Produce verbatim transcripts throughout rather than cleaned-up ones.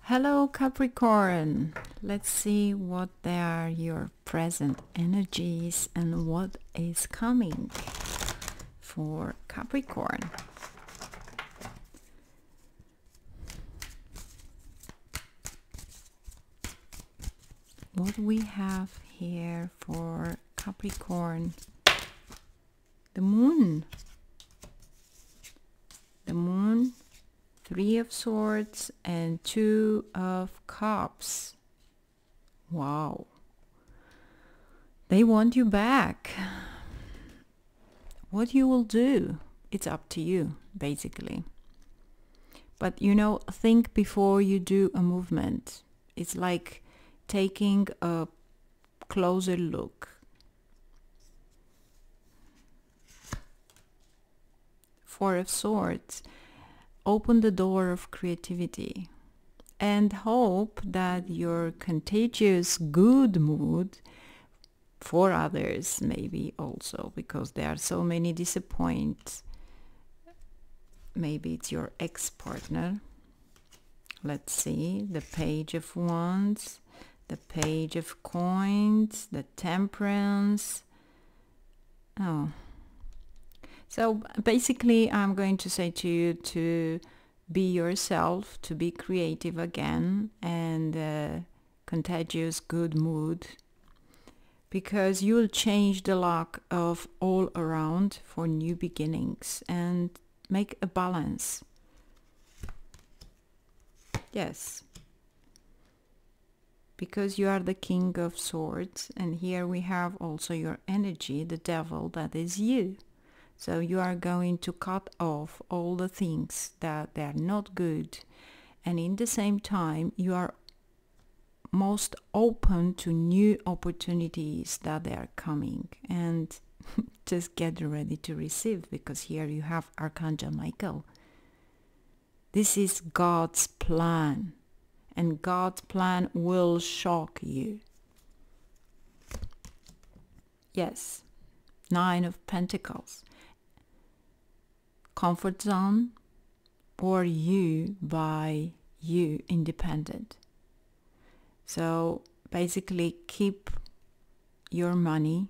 Hello Capricorn, let's see what are your present energies and what is coming for Capricorn. What we have here for Capricorn, the moon, the moon, Three of Swords and Two of Cups. Wow. They want you back. What you will do, it's up to you, basically. But you know, think before you do a movement. It's like taking a closer look. Four of Swords. Open the door of creativity and hope that your contagious good mood for others, maybe also because there are so many disappointments. Maybe it's your ex-partner. Let's see, the Page of Wands, the Page of Coins, the Temperance. Oh. So basically, I'm going to say to you to be yourself, to be creative again, and uh, contagious good mood, because you'll change the luck of all around for new beginnings and make a balance. Yes. Because you are the King of Swords, and here we have also your energy, the devil, that is you. So you are going to cut off all the things that they are not good, and in the same time you are most open to new opportunities that they are coming, and just get ready to receive, because here you have Archangel Michael. This is God's plan, and God's plan will shock you. Yes, Nine of Pentacles. Comfort zone, or you by you independent. So basically keep your money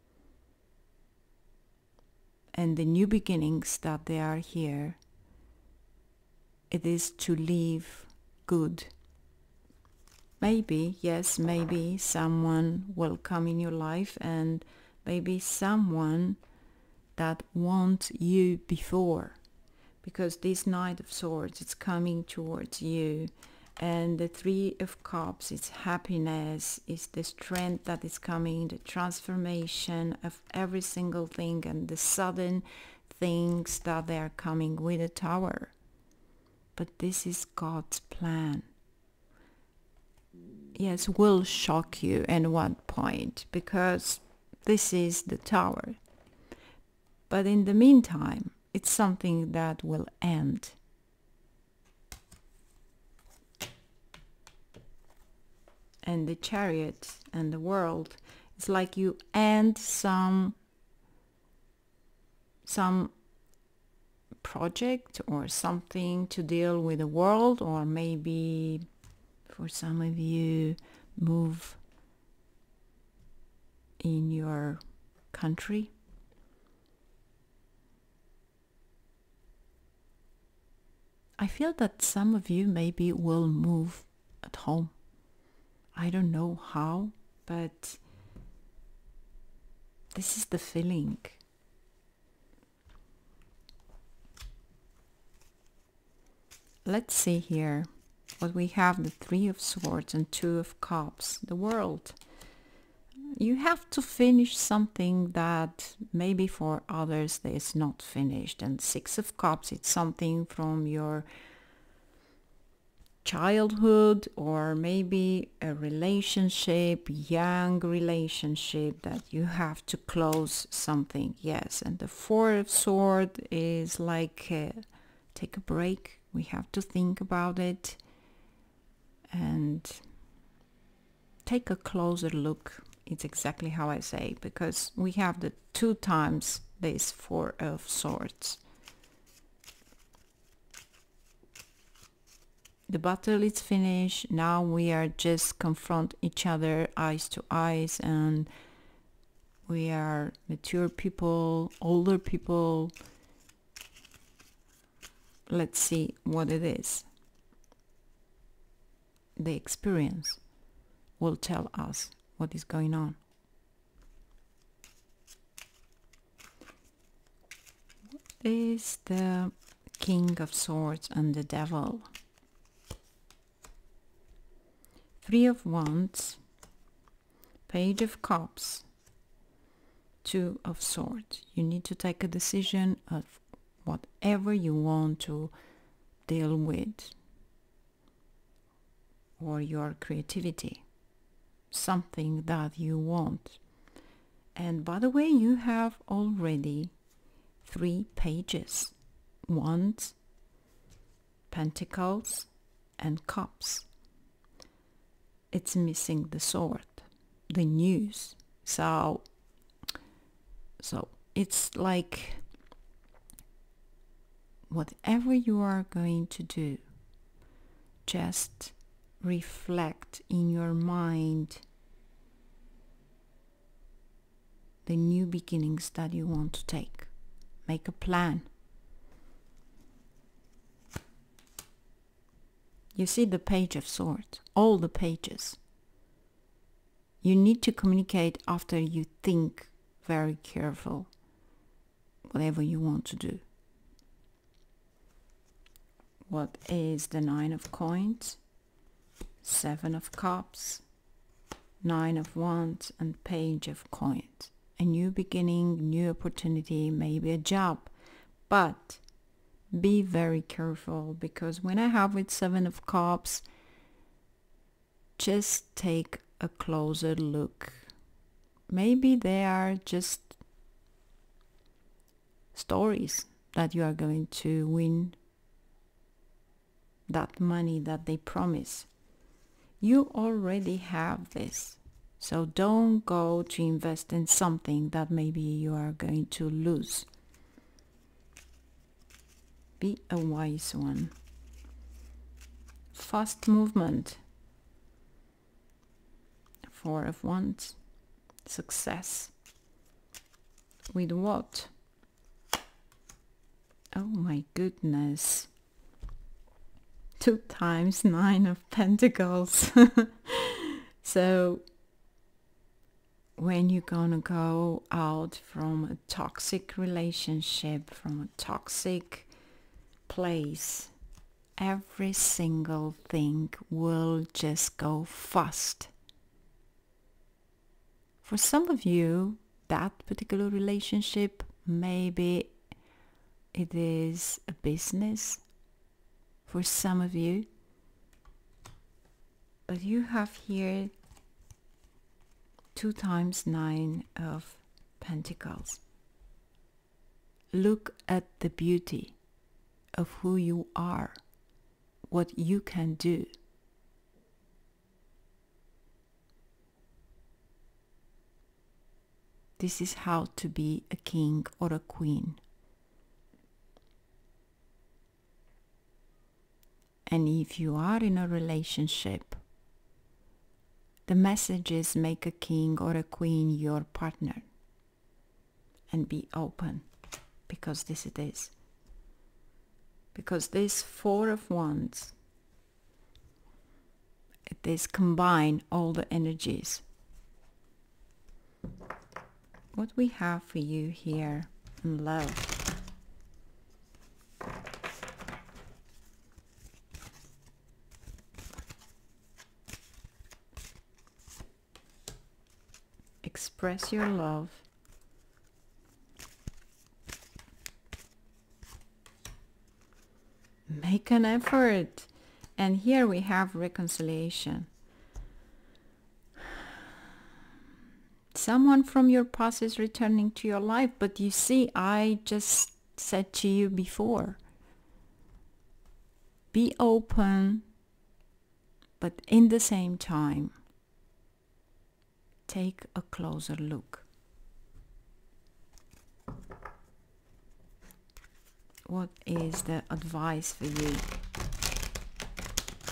and the new beginnings that they are here. It is to live good. Maybe, yes, maybe someone will come in your life, and maybe someone that want you before, because this Knight of Swords is coming towards you, and the Three of Cups, it's happiness, it's the strength that is coming, the transformation of every single thing, and the sudden things that they are coming with a Tower. But this is God's plan. Yes, will shock you at one point, because this is the Tower. But in the meantime, it's something that will end. And the Chariot and the World, it's like you end some some project or something to deal with the world, or maybe for some of you move in your country. I feel that some of you maybe will move at home. I don't know how, but this is the feeling. Let's see here what we have: the Three of Swords and Two of Cups, the World. You have to finish something that maybe for others is not finished. And Six of Cups, it's something from your childhood, or maybe a relationship, young relationship, that you have to close something. Yes. And the Four of Swords is like uh, take a break. We have to think about it and take a closer look. It's exactly how I say, because we have the two times this Four of Swords. The battle is finished. Now we are just confront each other eyes to eyes, and we are mature people, older people. Let's see what it is. The experience will tell us what is going on. What is the King of Swords and the Devil? Three of Wands, Page of Cups, Two of Swords. You need to take a decision of whatever you want to deal with, or your creativity, something that you want. And by the way, you have already three pages: Wands, Pentacles, and Cups. It's missing the sword, the news. So, so it's like whatever you are going to do, just reflect in your mind the new beginnings that you want to take. Make a plan. You see the Page of Swords, all the pages. You need to communicate after you think very careful whatever you want to do. What is the Nine of Coins, Seven of Cups, Nine of Wands, and Page of Coins? A new beginning, new opportunity, maybe a job. But be very careful, because when I have with Seven of Cups, just take a closer look. Maybe they are just stories that you are going to win that money that they promise. You already have this. So don't go to invest in something that maybe you are going to lose. Be a wise one. Fast movement. Four of Wands. Success. With what? Oh my goodness. Two times Nine of Pentacles. So when you're gonna go out from a toxic relationship, from a toxic place, every single thing will just go fast. For some of you, that particular relationship, maybe it is a business for some of you, but you have here two times Nine of Pentacles. Look at the beauty of who you are, what you can do. This is how to be a king or a queen. And if you are in a relationship, the message is make a king or a queen your partner. And be open, because this it is. Because this Four of Wands, it is combine all the energies. What we have for you here in love. Express your love. Make an effort. And here we have reconciliation. Someone from your past is returning to your life, but you see, I just said to you before, be open, but in the same time, take a closer look. What is the advice for you?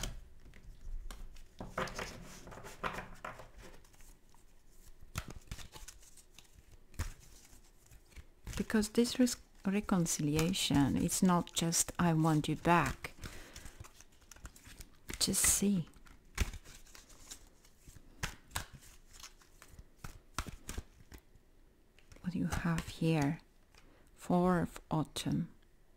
because this res- reconciliation, it's not just I want you back. Just see. What you have here. Four of autumn.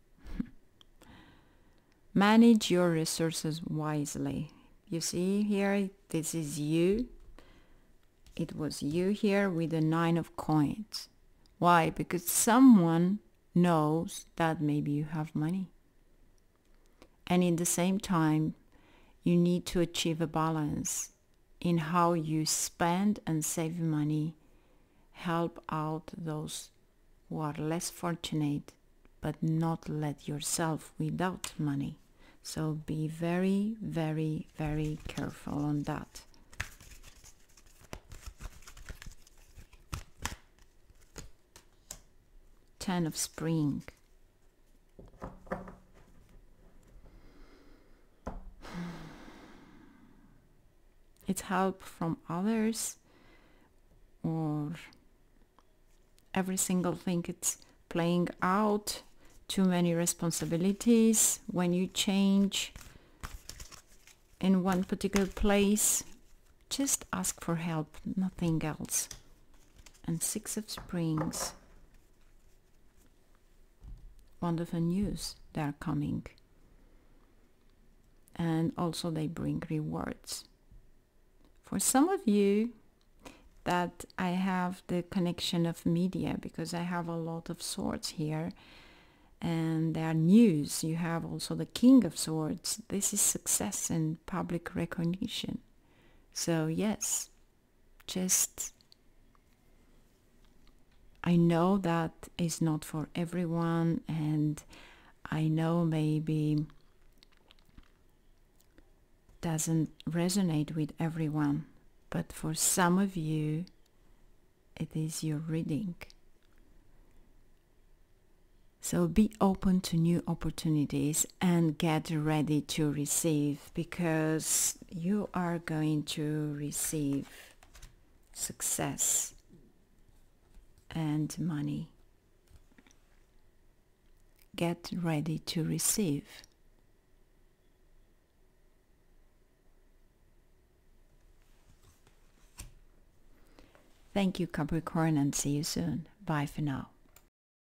Manage your resources wisely. You see here, this is you. It was you here with the nine of coins. Why? Because someone knows that maybe you have money. And in the same time, you need to achieve a balance in how you spend and save money, help out those who are less fortunate, but not let yourself without money. So be very, very, very careful on that. Ten of spring. It's help from others, or every single thing it's playing out. Too many responsibilities when you change in one particular place. Just ask for help, nothing else. And six of springs. Wonderful news, they are coming. And also they bring rewards. For some of you that I have the connection of media, because I have a lot of swords here, and there are news. You have also the King of Swords. This is success and public recognition. So yes, just I know that is not for everyone, and I know maybe doesn't resonate with everyone, but for some of you it is your reading. So be open to new opportunities and get ready to receive, because you are going to receive success and money. Get ready to receive. Thank you, Capricorn, and see you soon. Bye for now.